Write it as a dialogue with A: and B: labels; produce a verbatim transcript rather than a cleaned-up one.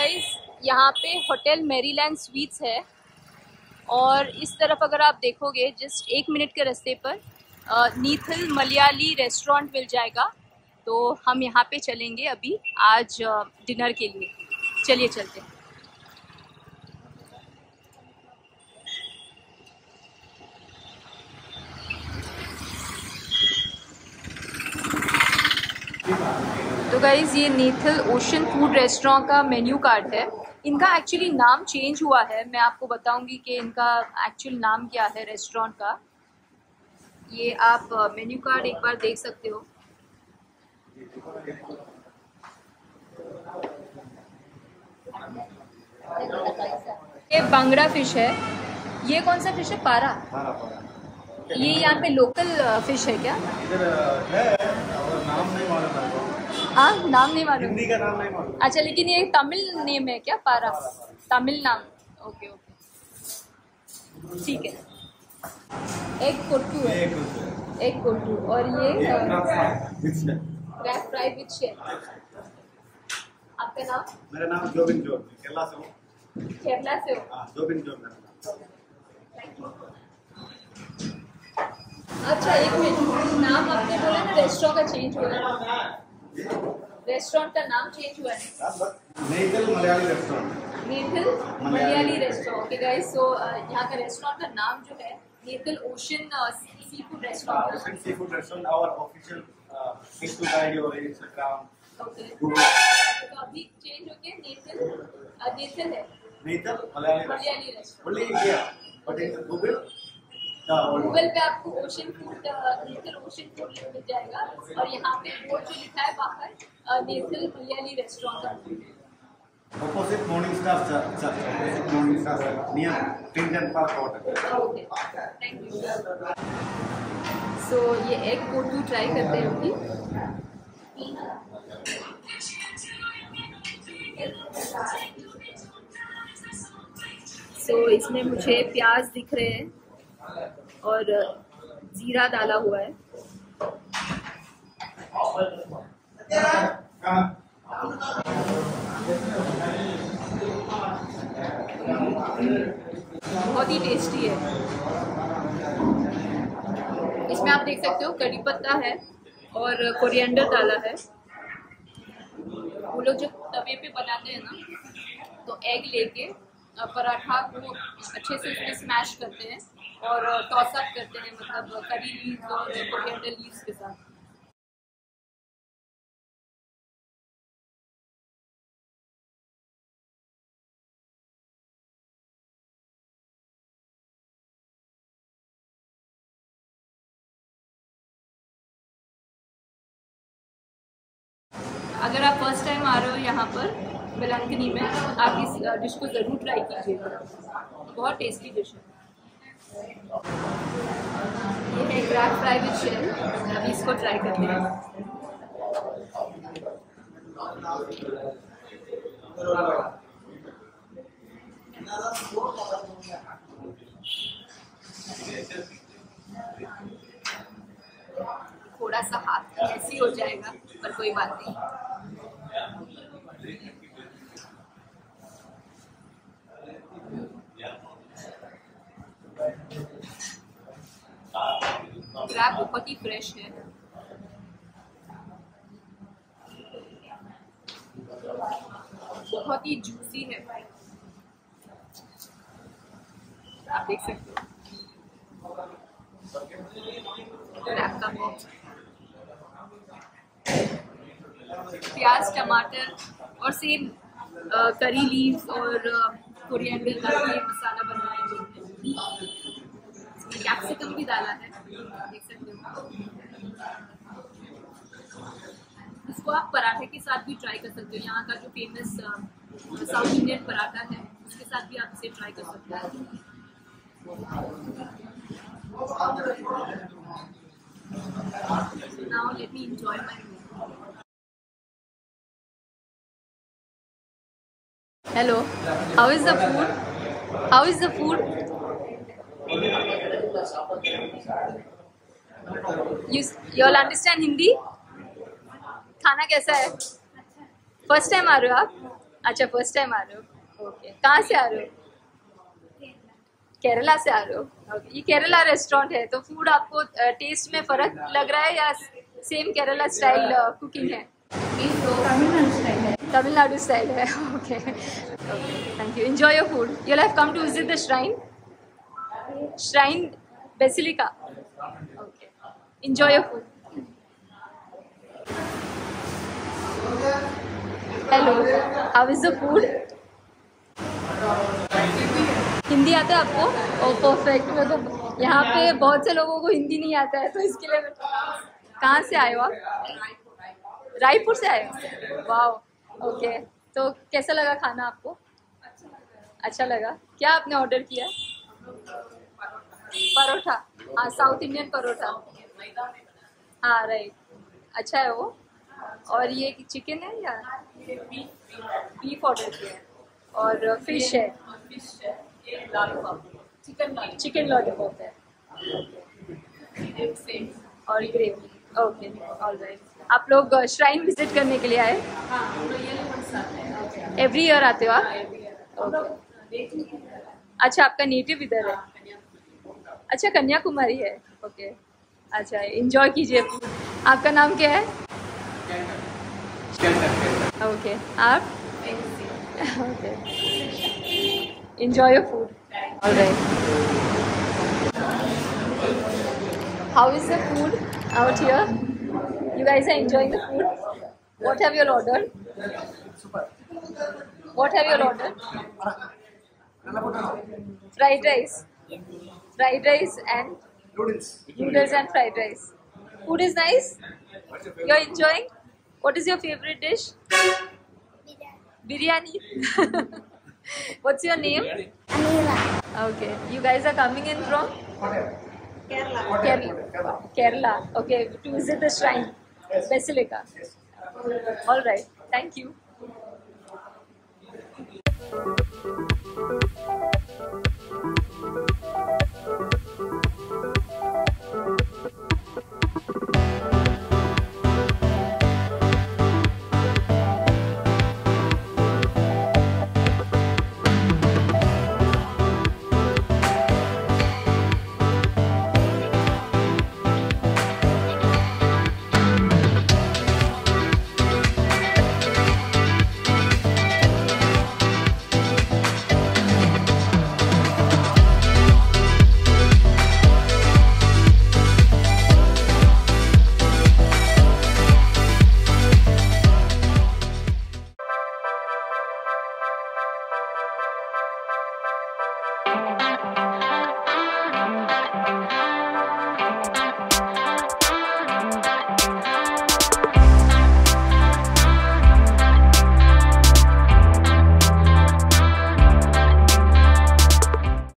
A: Guys, यहाँ पे hotel Maryland sweets है और इस तरफ अगर आप देखोगे जस्ट एक मिनट के रास्ते पर नीथल मलयाली रेस्टोरेंट मिल जाएगा। तो हम यहाँ पे चलेंगे अभी आज डिनर के लिए। चलिए चलते हैं। तो गाइज़, ये नीथल ओशन फूड रेस्टोरेंट का मेन्यू कार्ड है। इनका एक्चुअली नाम चेंज हुआ है, मैं आपको बताऊंगी कि इनका एक्चुअल नाम क्या है रेस्टोरेंट का। ये आप मेन्यू कार्ड एक बार देख सकते हो। ये बांगड़ा फिश है। ये कौन सा फिश है? पारा। ये यहाँ पे लोकल फिश है क्या?
B: नाम नहीं मालूम है।
A: हाँ, नाम नहीं मालूम।
B: हिंदी का नाम नहीं मालूम।
A: अच्छा, लेकिन ये तमिल नेम है क्या? पारा तमिल नाम। ओके ओके, ठीक है। एक कोट्टू है, एक कोट्टू। और ये क्रैब फ्राई विद शेल। आपका नाम?
B: मेरा नाम जोबिन जोब, केरला से हूँ।
A: केरला से हो?
B: हाँ, जोबिन जोब मेरा नाम।
A: अच्छा, एक मिनट, नाम आपने बोला ना रेस्टोरेंट का चेंज हुआ है। रेस्टोरेंट का नाम चेंज हुआ है।
B: Neythal Malayali restaurant.
A: Neythal Malayali restaurant. Okay guys, so यहाँ का रेस्टोरेंट का नाम जो है Neythal ocean sea food restaurant.
B: Ocean sea food restaurant, our official Facebook ID और इंस्टाग्राम।
A: ओके, तो अभी चेंज हो गया नीथल नीथल है
B: Neythal Malayali
A: Malayali restaurant.
B: Only India, but in Google
A: Google पे आपको ocean food Neythal ocean food मिल जाएगा। और यहाँ पे बोर्ड जो लिखा है बाहर Neythal Malayali restaurant.
B: Opposite Morning Star Church, opposite Morning Star Church, near Clinton Park Hotel.
A: Okay, thank you. So ये एग कोटू ट्राई करते हैं अभी। सो so, इसमें मुझे प्याज दिख रहे हैं और जीरा डाला हुआ है। बहुत ही टेस्टी है। इसमें आप देख सकते हो कड़ी पत्ता है और कोरिएंडर डाला है। वो लोग जो तवे पे बनाते हैं ना, तो एग लेके पराठा को अच्छे से उसमें स्मैश करते हैं और टॉस अप करते हैं, मतलब करी लीव्स और कोरिएंडर लीव्स के साथ। अगर आप फर्स्ट टाइम आ रहे हो यहाँ पर वेलंकनी में, आप इस डिश को ज़रूर ट्राई कीजिएगा। बहुत टेस्टी डिश है। ये है क्रैब फ्राई विद शेल। अभी इसको ट्राई करते हैं। थोड़ा सा हाथ ऐसी हो जाएगा, पर कोई बात नहीं। क्रैब बहुत ही फ्रेश है। बहुत ही जूसी है, आप देख सकते हो। क्रैब का बॉक्स, प्याज, टमाटर और सेम करी लीव्स और कोरिएंडर का ये मसाला बनाया है। इसमें कैप्सिकम भी डाला है, देख सकते हो। इसको आप पराठे के साथ भी ट्राई कर सकते हो। यहाँ का जो फेमस साउथ इंडियन पराठा है, उसके साथ भी आप इसे ट्राई कर सकते हो। Now let me enjoy my meal. Hello, how is the food? How is the food? You you all understand Hindi? खाना कैसा है? फर्स्ट टाइम आ रहे हो आप? अच्छा फर्स्ट टाइम आ रहे हो, ओके। कहाँ से आ रहे हो? केरला से आ रहे हो, ओके। ये केरला रेस्टोरेंट है, तो फूड आपको टेस्ट में फर्क लग रहा है या सेम केरला स्टाइल कुकिंग है?
C: तमिलनाडु स्टाइल है।
A: तमिलनाडु स्टाइल है, okay okay, thank you. Enjoy your food. You have come to visit the shrine, shrine basilica, okay. Enjoy your food. Hello, how is the food? Hindi आता है आपको? Oh perfect. मेरे को यहाँ पे बहुत से लोगों को हिंदी नहीं आता है, तो इसके लिए। कहाँ से आए हो आप? रायपुर से आए हो, वाह, ओके। तो कैसा लगा खाना आपको? अच्छा लगा। क्या आपने ऑर्डर किया? परोठा, हाँ, साउथ इंडियन परोठा, हाँ राइट। अच्छा है वो। और ये चिकन है या बीफ ऑर्डर किया है? और फिश है, चिकन लॉलीपॉप है और ग्रेवी, ओके, ऑलराइट। आप लोग श्राइन विजिट करने के लिए आए? एवरी ईयर आते हो आप? ओके। अच्छा, आपका नेटिव इधर है? अच्छा, कन्याकुमारी है, ओके। अच्छा, एंजॉय कीजिए। आपका नाम क्या है? ओके, आप? Okay, enjoy your food, alright. How is the food out here? You guys are enjoying the food? What have you all ordered? What have you all ordered? Fried rice. Fried rice and
B: Noodles.
A: noodles and fried rice. Food is nice? You're enjoying? What is your favorite dish? Biryani. What's your name?
C: Anila.
A: Okay. You guys are coming in from?
C: Kerala.
A: Kerala. Kerala. Okay. To visit the shrine. Basilica. All right. Thank you.